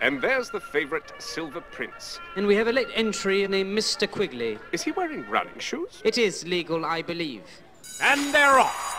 And there's the favourite Silver Prince. And we have a late entry named Mr. Quigley. Is he wearing running shoes? It is legal, I believe. And they're off.